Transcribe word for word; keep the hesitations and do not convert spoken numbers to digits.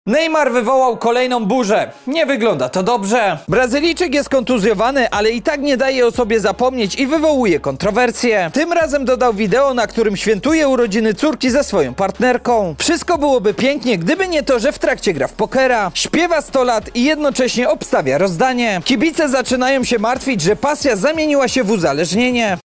Neymar wywołał kolejną burzę. Nie wygląda to dobrze. Brazylijczyk jest kontuzjowany, ale i tak nie daje o sobie zapomnieć i wywołuje kontrowersje. Tym razem dodał wideo, na którym świętuje urodziny córki ze swoją partnerką. Wszystko byłoby pięknie, gdyby nie to, że w trakcie gra w pokera, śpiewa sto lat i jednocześnie obstawia rozdanie. Kibice zaczynają się martwić, że pasja zamieniła się w uzależnienie.